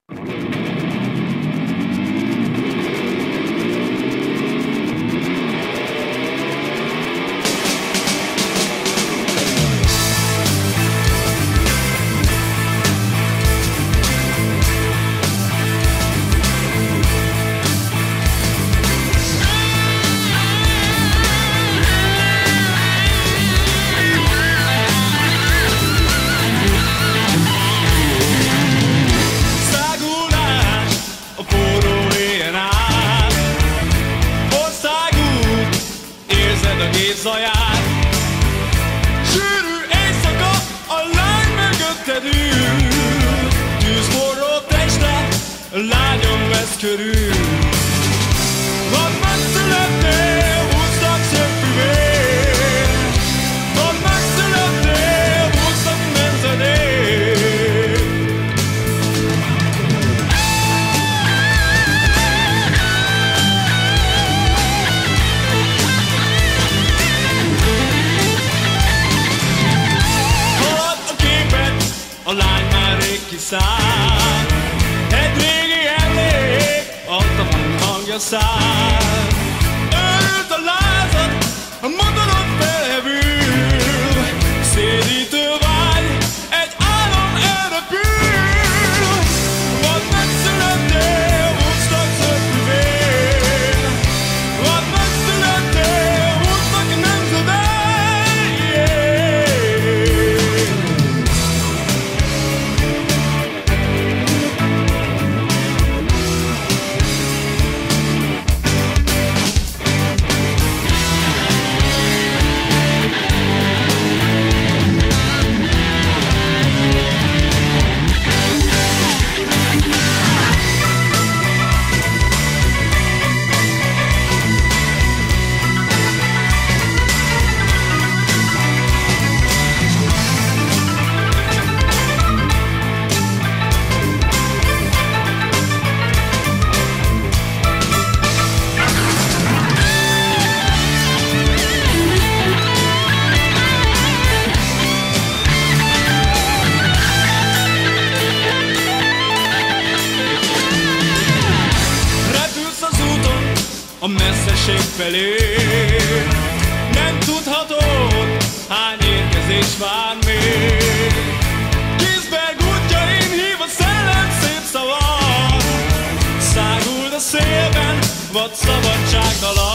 Zaját. Sűrű éjszaka, a lány mögötted ül, tűzforró teste, lányom vesz körül. Van megszülettél, húztak szép füvér, van megszülettél, húztak nemzedék. A lány már rég kiszáll, egy régi emlék, altavon hangja száll. Örült a lázad, a motorod felhevül, szédítő vágy, egy álom elrepül. Vad megszülettél, húztak szép füvér, vad megszülettél, húztak nemzedék. A messzeség felé nem tudhatod, hány érkezés vár még. Kisberg útjain hív a szellem szép szava, száguld a szélben, vad szabadságtalan.